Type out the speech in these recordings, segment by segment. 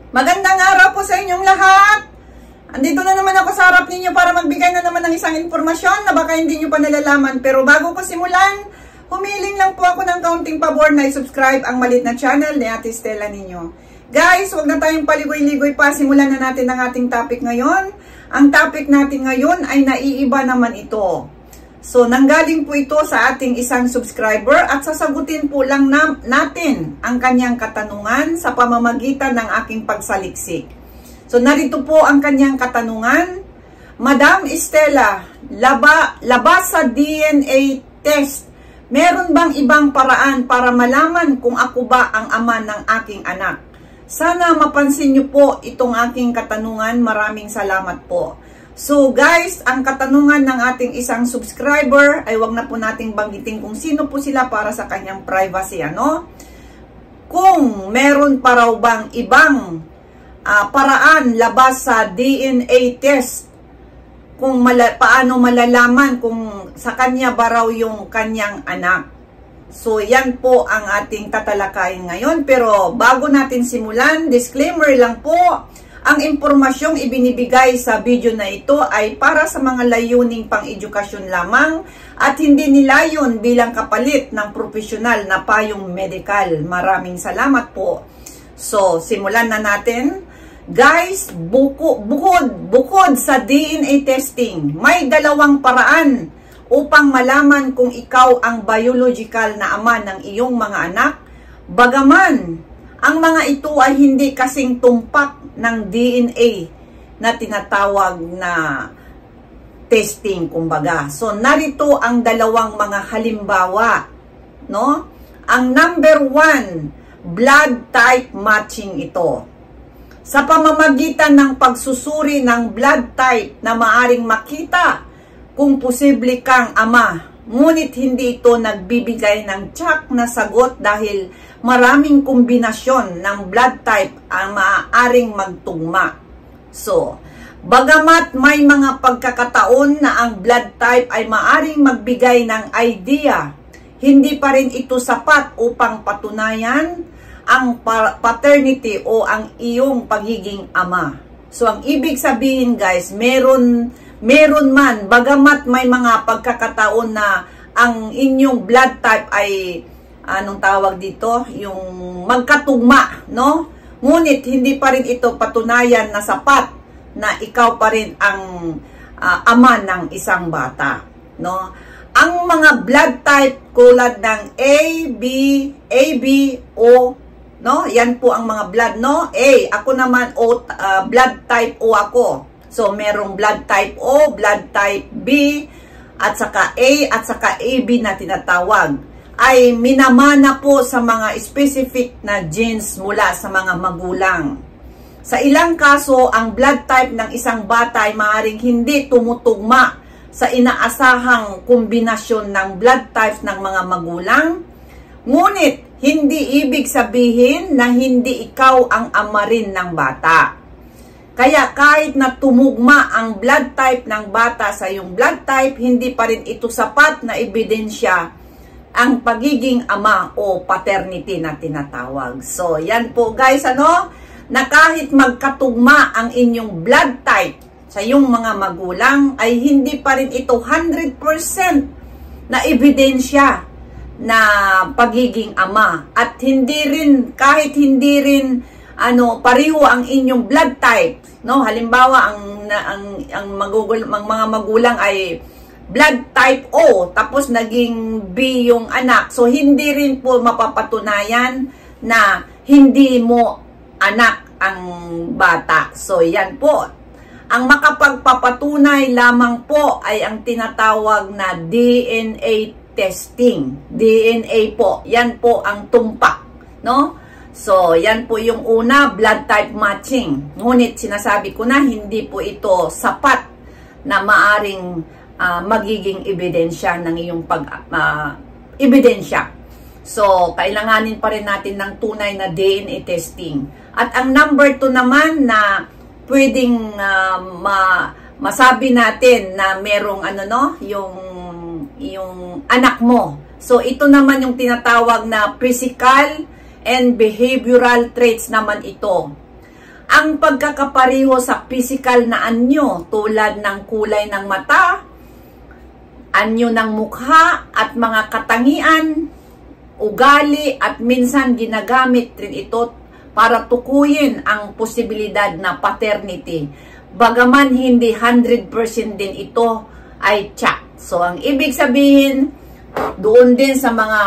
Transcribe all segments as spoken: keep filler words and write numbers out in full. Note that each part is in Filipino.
Magandang araw po sa inyong lahat. Andito na naman ako sa harap ninyo para magbigay na naman ng isang informasyon na baka hindi nyo pa nalalaman. Pero bago ko simulan, humiling lang po ako ng kaunting pabor na i-subscribe ang malit na channel ni Ate Stella ninyo. Guys, huwag na tayong paligoy-ligoy pa. Simulan na natin ang ating topic ngayon. Ang topic natin ngayon ay naiiba naman ito. So, nanggaling po ito sa ating isang subscriber at sasagutin po lang na, natin ang kanyang katanungan sa pamamagitan ng aking pagsaliksik. So, narito po ang kanyang katanungan. Madam Stella, laba, labas sa D N A test, meron bang ibang paraan para malaman kung ako ba ang ama ng aking anak? Sana mapansin niyo po itong aking katanungan. Maraming salamat po. So guys, ang katanungan ng ating isang subscriber ay wag na po nating banggitin kung sino po sila para sa kanyang privacy, ano? Kung meron pa raw bang ibang uh, paraan labas sa D N A test, kung mala, paano malalaman kung sa kanya ba raw yung kanyang anak. So yan po ang ating tatalakayin ngayon. Pero bago natin simulan, disclaimer lang po. Ang impormasyong ibinibigay sa video na ito ay para sa mga layuning pang-edukasyon lamang at hindi nilayon bilang kapalit ng profesional na payong medikal. Maraming salamat po. So, simulan na natin. Guys, buko, bukod, bukod sa D N A testing, may dalawang paraan upang malaman kung ikaw ang biological na ama ng iyong mga anak. Bagaman, ang mga ito ay hindi kasing tumpak ng D N A na tinatawag na testing, kumbaga. So, narito ang dalawang mga halimbawa, no? Ang number one, blood type matching ito. Sa pamamagitan ng pagsusuri ng blood type na maaring makita kung posible kang ama, ngunit hindi ito nagbibigay ng tsak na sagot dahil maraming kombinasyon ng blood type ang maaaring magtugma. So, bagamat may mga pagkakataon na ang blood type ay maaaring magbigay ng idea, hindi pa rin ito sapat upang patunayan ang paternity o ang iyong pagiging ama. So, ang ibig sabihin guys, meron, meron man, bagamat may mga pagkakataon na ang inyong blood type ay anong tawag dito, yung magkatugma, no? Ngunit hindi pa rin ito patunayan na sapat na ikaw pa rin ang uh, ama ng isang bata, no? Ang mga blood type tulad ng A, B, A, B, O, no? Yan po ang mga blood, no? A, ako naman O, uh, blood type O ako. So merong blood type O, blood type B, at saka A at saka A B na tinatawag, ay minamana po sa mga specific na genes mula sa mga magulang. Sa ilang kaso, ang blood type ng isang bata ay maaaring hindi tumutugma sa inaasahang kombinasyon ng blood types ng mga magulang. Ngunit, hindi ibig sabihin na hindi ikaw ang ama rin ng bata. Kaya kahit na tumugma ang blood type ng bata sa iyong blood type, hindi pa rin ito sapat na ebidensya ang pagiging ama o paternity na tinatawag. So, yan po guys, ano, na kahit magkatugma ang inyong blood type sa iyong mga magulang, ay hindi pa rin ito one hundred percent na ebidensya na pagiging ama. At hindi rin, kahit hindi rin, ano, pareho ang inyong blood type, no? Halimbawa, ang, ang, ang, magugul, ang mga magulang ay blood type O, tapos naging B yung anak. So, hindi rin po mapapatunayan na hindi mo anak ang bata. So, yan po. Ang makapagpapatunay lamang po ay ang tinatawag na D N A testing. D N A po. Yan po ang tumpak, no? So, yan po yung una, blood type matching. Ngunit, sinasabi ko na, hindi po ito sapat na maaring Uh, magiging ebidensya ng iyong pag uh, ebidensya. So, kailanganin pa rin natin ng tunay na D N A testing. At ang number two naman na pwedeng uh, ma masabi natin na merong ano no, yung yung anak mo. So, ito naman yung tinatawag na physical and behavioral traits naman ito. ang pagkakapareho sa physical na anyo tulad ng kulay ng mata, anyo ng mukha at mga katangian, ugali at minsan ginagamit rin ito para tukuyin ang posibilidad na paternity. Bagaman hindi one hundred percent din ito ay tiyak. So ang ibig sabihin, doon din sa mga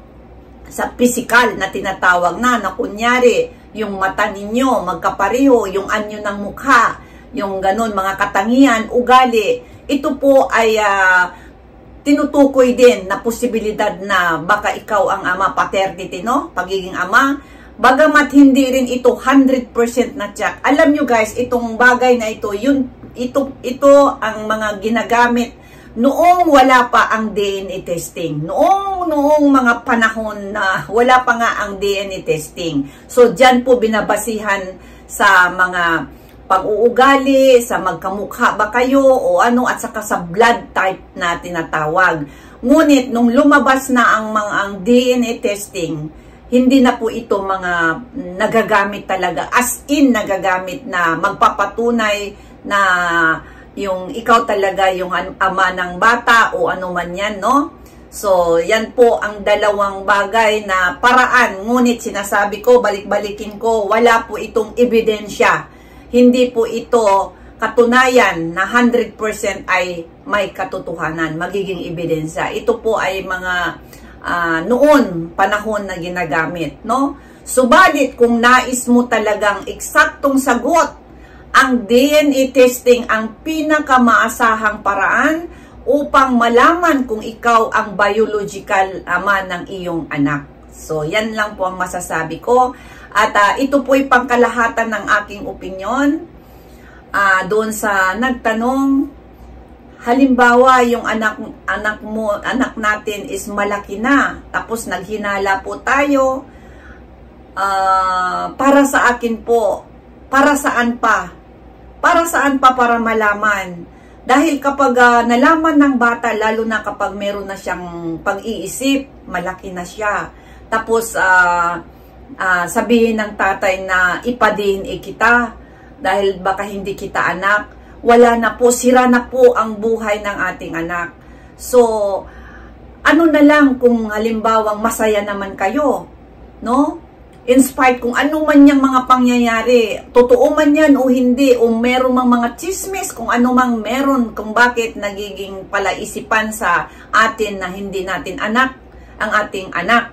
sa physical na tinatawag na, na kunyari, yung mata ninyo magkapareho, yung anyo ng mukha, yung ganun, mga katangian, ugali, ito po ay uh, tinutukoy din na posibilidad na baka ikaw ang ama, paternity, no? Pagiging ama. Bagamat hindi rin ito one hundred percent na check. Alam nyo guys, itong bagay na ito, yun, ito, ito ang mga ginagamit noong wala pa ang D N A testing. Noong, noong mga panahon na wala pa nga ang D N A testing. So, dyan po binabasihan sa mga pag-uugali, sa magkamukha ba kayo o ano, at saka sa blood type na tinatawag. Ngunit, nung lumabas na ang mga ang D N A testing, hindi na po ito mga nagagamit talaga, as in nagagamit na magpapatunay na yung ikaw talaga yung ama ng bata o ano man yan, no? So, yan po ang dalawang bagay na paraan. Ngunit sinasabi ko, balik-balikin ko, wala po itong ebidensya. Hindi po ito katunayan na one hundred percent ay may katotohanan, magiging ebidensya. Ito po ay mga uh, noon, panahon na ginagamit, no? Subalit, kung nais mo talagang eksaktong sagot, ang D N A testing ang pinakamaasahang paraan upang malaman kung ikaw ang biological ama ng iyong anak. So, yan lang po ang masasabi ko. At uh, ito po ay pangkalahatan ng aking opinyon. Uh, doon sa nagtanong, halimbawa, yung anak, anak mo, anak natin is malaki na, tapos naghinala po tayo, uh, para sa akin po, para saan pa? Para saan pa para malaman? Dahil kapag uh, nalaman ng bata, lalo na kapag meron na siyang pag-iisip, malaki na siya. Tapos uh, uh, sabihin ng tatay na ipa-D N A kita dahil baka hindi kita anak. Wala na po, sira na po ang buhay ng ating anak. So, ano na lang kung halimbawang masaya naman kayo, no? In spite kung ano man yung mga pangyayari, totoo man yan o hindi, o meron mang mga chismis, kung ano mang meron, kung bakit nagiging palaisipan sa atin na hindi natin anak, ang ating anak.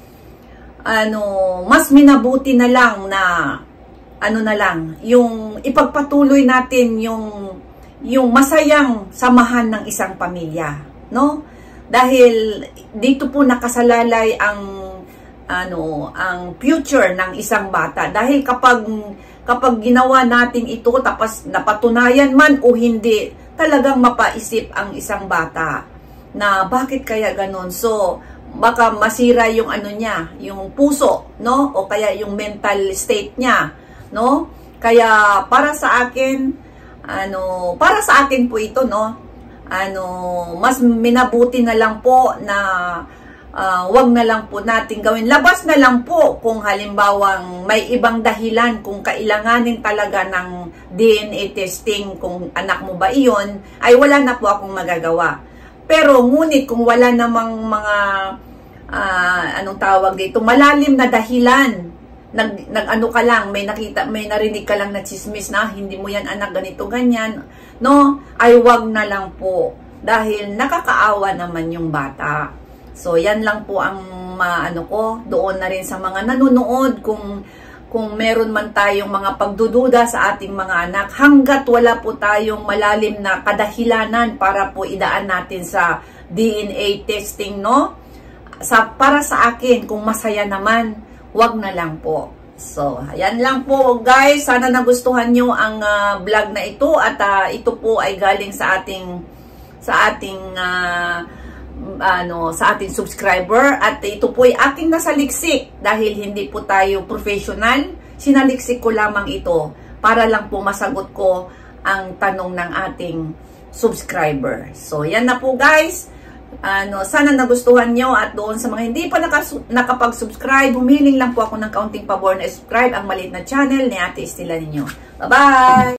Ano, mas minabuti na lang na, ano na lang, yung ipagpatuloy natin yung, yung masayang samahan ng isang pamilya, no? Dahil dito po nakasalalay ang ano, ang future ng isang bata. Dahil kapag kapag ginawa natin ito tapos napatunayan man o hindi, talagang mapaisip ang isang bata na bakit kaya ganon. So, baka masira yung ano niya, yung puso, no? O kaya yung mental state niya, no? Kaya para sa akin, ano, para sa akin po ito, no? Ano, mas minabuti na lang po na Uh, wag na lang po natin gawin. Labas na lang po kung halimbawang may ibang dahilan kung kailanganin talaga ng D N A testing kung anak mo ba iyon, ay wala na po akong magagawa. Pero ngunit kung wala namang mga uh, anong tawag dito, malalim na dahilan, nag, nag ano ka lang, may nakita, may narinig ka lang na chismis na hindi mo yan anak, ganito, ganyan, no? Ay wag na lang po dahil nakakaawa naman yung bata. So, yan lang po ang maano ko. Doon na rin sa mga nanonood kung, kung meron man tayong mga pagdududa sa ating mga anak. Hanggat wala po tayong malalim na kadahilanan para po idaan natin sa D N A testing, no? Sa, para sa akin, kung masaya naman, wag na lang po. So, yan lang po guys. Sana nagustuhan nyo ang uh, vlog na ito. At uh, ito po ay galing sa ating, sa ating... Uh, ano, sa ating subscriber, at ito po ay aking nasaliksik dahil hindi po tayo professional, sinaliksik ko lamang ito para lang po masagot ko ang tanong ng ating subscriber. So, yan na po guys. Ano, sana nagustuhan nyo, at doon sa mga hindi pa nakapag-subscribe, humiling lang po ako ng kaunting pabor na subscribe ang maliit na channel ni Ate Estela ninyo. Bye-bye!